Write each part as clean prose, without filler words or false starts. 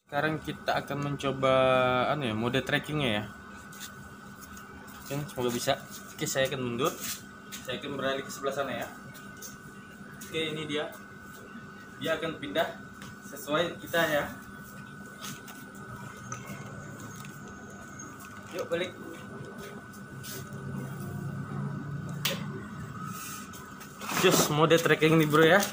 Sekarang kita akan mencoba mode trackingnya ya. Oke, semoga bisa. Oke, saya akan mundur. Saya akan beralih ke sebelah sana ya. Oke, ini dia. Dia akan pindah sesuai kita ya. Yuk balik. Just mode tracking nih bro ya.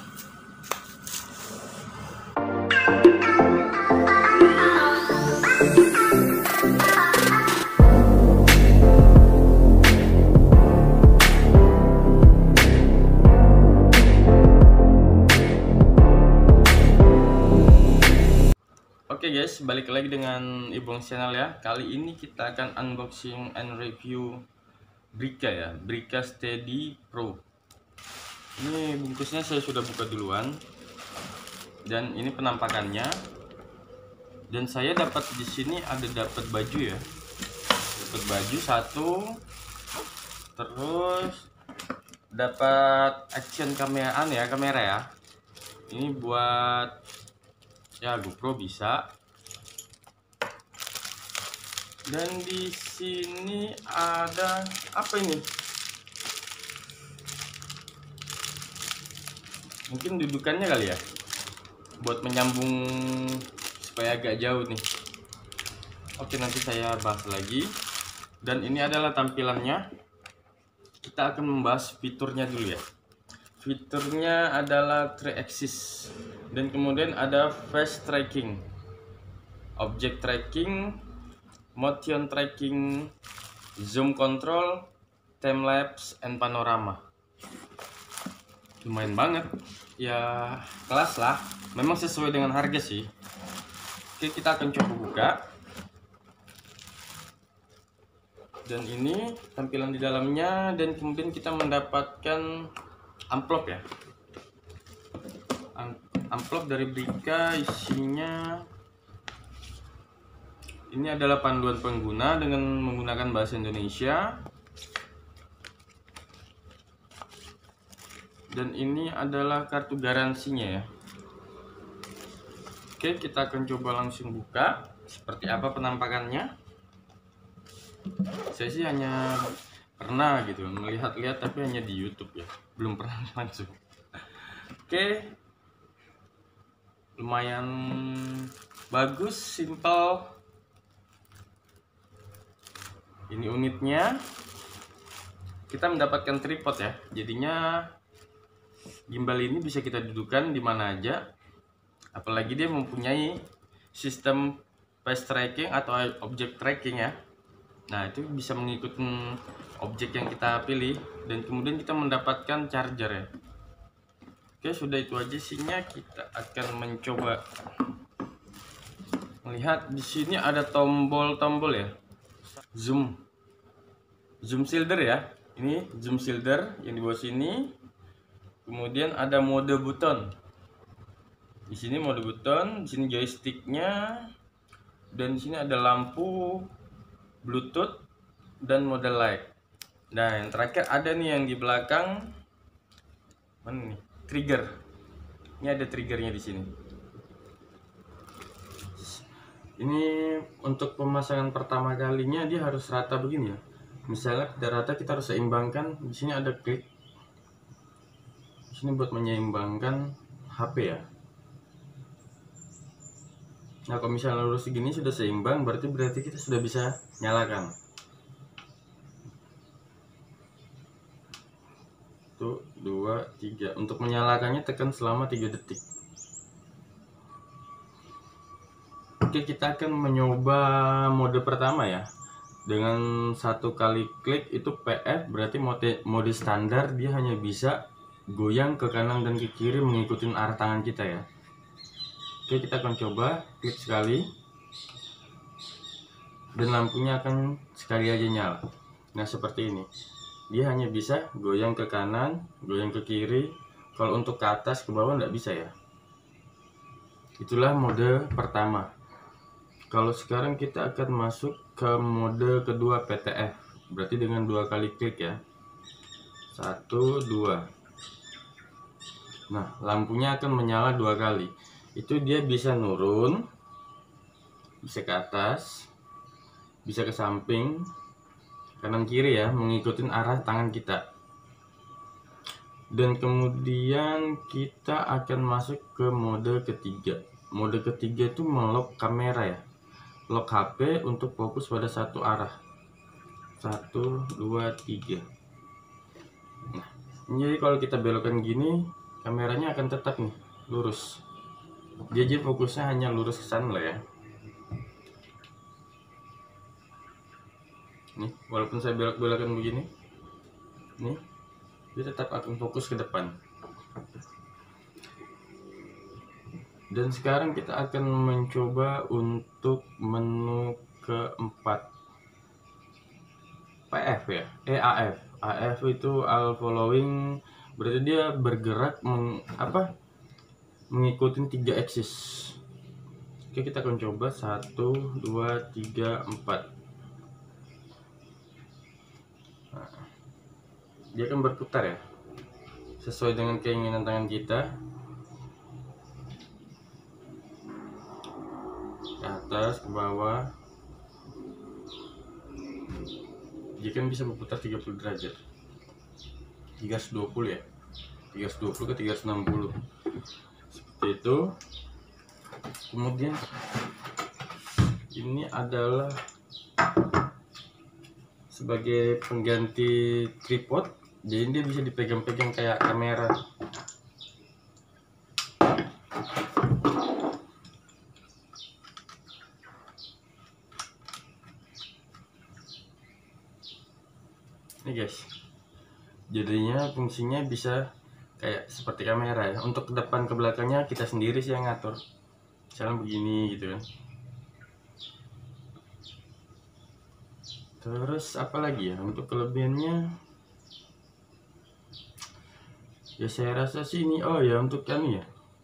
Oke guys, balik lagi dengan Ibong Channel ya. Kali ini kita akan unboxing and review Brika ya, Brika Steady Pro. Ini bungkusnya saya sudah buka duluan. Dan ini penampakannya. Dan saya dapat di sini dapat baju ya. Dapat baju satu. Terus dapat action kamera ya. Ini buat ya GoPro bisa. Dan di sini ada apa ini? Mungkin dudukannya kali ya, buat menyambung supaya agak jauh nih. Oke, nanti saya bahas lagi. Dan ini adalah tampilannya. Kita akan membahas fiturnya dulu ya. Fiturnya adalah 3-axis, dan kemudian ada face tracking, object tracking, motion tracking, zoom control, time lapse, and panorama. Lumayan banget ya, kelas lah. Memang sesuai dengan harga sih. Oke, kita akan coba buka. Dan ini tampilan di dalamnya, dan kemudian kita mendapatkan amplop ya. Amplop dari Brika, isinya ini adalah panduan pengguna dengan menggunakan bahasa Indonesia. Dan ini adalah kartu garansinya ya. Oke, kita akan coba langsung buka. Seperti apa penampakannya? Saya sih hanya pernah gitu melihat-lihat, tapi hanya di YouTube ya, belum pernah langsung. Oke, lumayan bagus, simple. Ini unitnya. Kita mendapatkan tripod ya, jadinya gimbal ini bisa kita dudukan di mana aja. Apalagi dia mempunyai sistem face tracking atau object tracking ya. Nah, itu bisa mengikuti objek yang kita pilih, dan kemudian kita mendapatkan charger ya. Oke, sudah itu aja isinya. Kita akan mencoba melihat. Di sini ada tombol-tombol ya. Zoom shielder ya. Ini zoom shielder yang di bawah sini. Kemudian ada mode button. Di sini mode button, di sini joysticknya, dan di sini ada lampu, Bluetooth, dan mode light. Nah, yang terakhir ada nih yang di belakang. Mana nih? Trigger. Ini ada triggernya di sini. Ini untuk pemasangan pertama kalinya dia harus rata begini ya. Misalnya tidak rata, kita harus seimbangkan. Di sini ada klik. Di sini buat menyeimbangkan HP ya. Nah, kalau misalnya lurus segini sudah seimbang, berarti kita sudah bisa nyalakan. Tuh, 2, 3. Untuk menyalakannya tekan selama 3 detik. Oke, kita akan mencoba mode pertama ya. Dengan satu kali klik itu PF, berarti mode standar. Dia hanya bisa goyang ke kanan dan ke kiri mengikuti arah tangan kita ya. Oke, kita akan coba klik sekali, dan lampunya akan sekali aja nyala. Nah, seperti ini. Dia hanya bisa goyang ke kanan, goyang ke kiri. Kalau untuk ke atas, ke bawah nggak bisa ya. Itulah mode pertama. Kalau sekarang kita akan masuk ke mode kedua, PTF. Berarti dengan 2 kali klik ya. 1, 2. Nah, lampunya akan menyala 2 kali. Itu dia bisa nurun, bisa ke atas, bisa ke samping, kanan kiri ya, mengikuti arah tangan kita. Dan kemudian kita akan masuk ke mode ketiga. Mode ketiga itu melock kamera ya, lock HP untuk fokus pada satu arah. 1, 2, 3. Nah, jadi kalau kita belokkan gini, kameranya akan tetap nih lurus. Jadi fokusnya hanya lurus ke sana lah ya. Nih, walaupun saya belok-belokkan begini, nih, dia tetap akan fokus ke depan. Dan sekarang kita akan mencoba untuk menu keempat, PF ya, AF. AF itu all following, berarti dia bergerak mengikuti 3 aksis. Oke, kita akan coba 1, 2, 3, 4. Dia akan berputar ya, sesuai dengan keinginan tangan kita. Ke atas, ke bawah. Dia kan bisa berputar 30 derajat, 320 ya, 320 ke 360 seperti itu. Kemudian ini adalah sebagai pengganti tripod, jadi dia bisa dipegang-pegang kayak kamera. Ini guys, jadinya fungsinya bisa kayak seperti kamera ya. Untuk ke depan ke belakangnya kita sendiri sih yang ngatur, misalnya begini gitu kan. Terus apa lagi ya untuk kelebihannya? Ya saya rasa sih ini, oh ya untuk ini ya,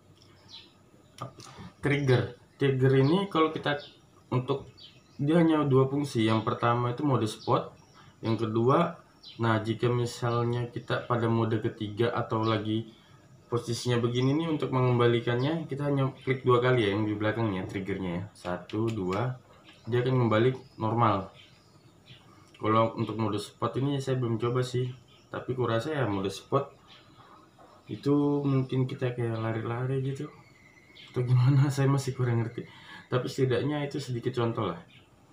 trigger ini kalau kita untuk dia hanya 2 fungsi. Yang pertama itu mode spot, yang kedua, nah jika misalnya kita pada mode ketiga atau lagi posisinya begini nih, untuk mengembalikannya kita hanya klik 2 kali ya yang di belakangnya triggernya ya, 1, 2, dia akan kembali normal. Kalau untuk mode spot ini saya belum coba sih, tapi kurasa ya mode spot itu mungkin kita kayak lari-lari gitu atau gimana, saya masih kurang ngerti, tapi setidaknya itu sedikit contoh lah.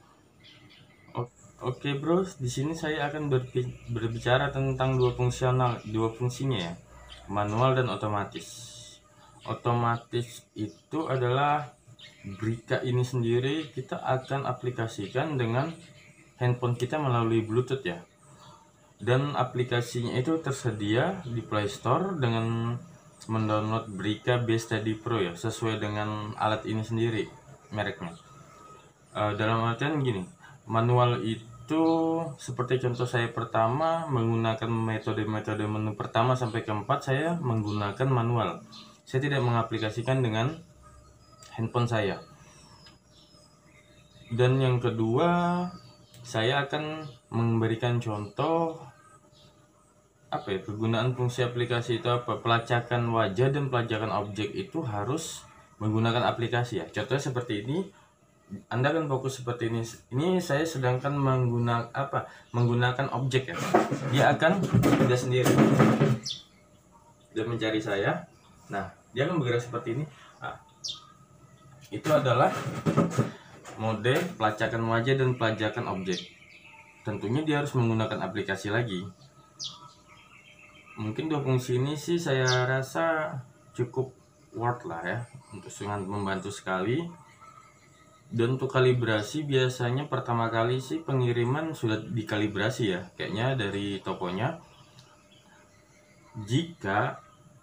Oke bro, di sini saya akan berbicara tentang dua fungsinya ya, manual dan otomatis. Otomatis itu adalah Brika ini sendiri kita akan aplikasikan dengan handphone kita melalui Bluetooth ya. Dan aplikasinya itu tersedia di Play Store dengan mendownload Brika B Steady Pro ya, sesuai dengan alat ini sendiri mereknya. Dalam artian gini, manual itu seperti contoh saya pertama menggunakan metode-metode menu pertama sampai keempat saya menggunakan manual. Saya tidak mengaplikasikan dengan handphone saya. Dan yang kedua, saya akan memberikan contoh kegunaan fungsi aplikasi itu apa. Pelacakan wajah dan pelacakan objek itu harus menggunakan aplikasi ya. Contohnya seperti ini, Anda kan fokus seperti ini. Ini saya sedangkan menggunakan objek ya. Dia akan tidak sendiri. Dia mencari saya. Nah, dia akan bergerak seperti ini. Nah, itu adalah mode pelacakan wajah dan pelacakan objek. Tentunya dia harus menggunakan aplikasi lagi. Mungkin 2 fungsi ini sih saya rasa cukup worth lah ya, untuk sangat membantu sekali. Dan untuk kalibrasi biasanya pertama kali sih pengiriman sudah dikalibrasi ya, kayaknya dari tokonya. Jika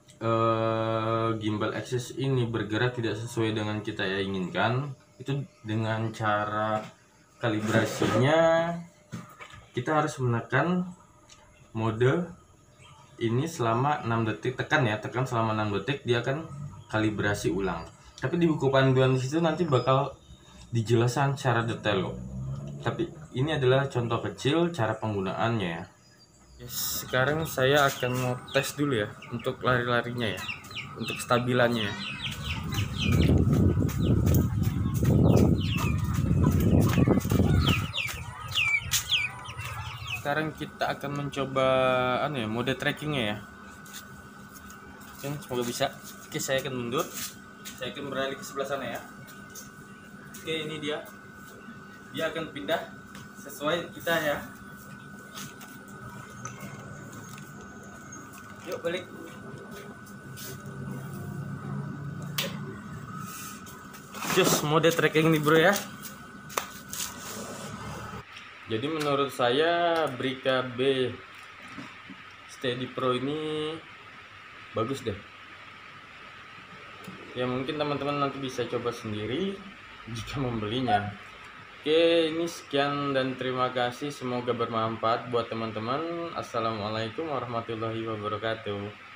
gimbal axis ini bergerak tidak sesuai dengan kita yang inginkan, itu dengan cara kalibrasinya kita harus menekan mode ini selama 6 detik, tekan selama 6 detik, dia akan kalibrasi ulang. Tapi di buku panduan di situ nanti bakal dijelaskan secara detail kok. Tapi ini adalah contoh kecil cara penggunaannya ya. Sekarang saya akan mau tes dulu ya untuk lari-larinya ya, untuk stabilannya ya. sekarang kita akan mencoba mode trackingnya ya. Oke, semoga bisa. Oke, saya akan mundur. Saya akan beralih ke sebelah sana ya. Oke, ini dia. Dia akan pindah sesuai kita ya. Yuk balik. Just mode tracking nih bro ya. Jadi menurut saya Brica B Steady Pro ini bagus deh. Ya mungkin teman-teman nanti bisa coba sendiri jika membelinya. Oke, ini sekian dan terima kasih. Semoga bermanfaat buat teman-teman. Assalamualaikum warahmatullahi wabarakatuh.